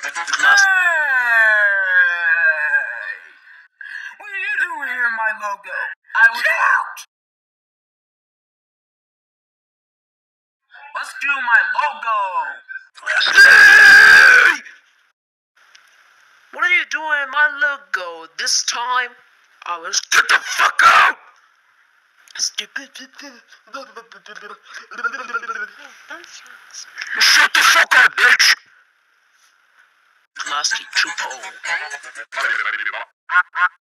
What are you doing here in my logo? Get out! Let's do my logo! What are you doing in my logo? This time, I was get the fuck out! Stupid. Shut the fuck up, bitch! Klasky-Csupo.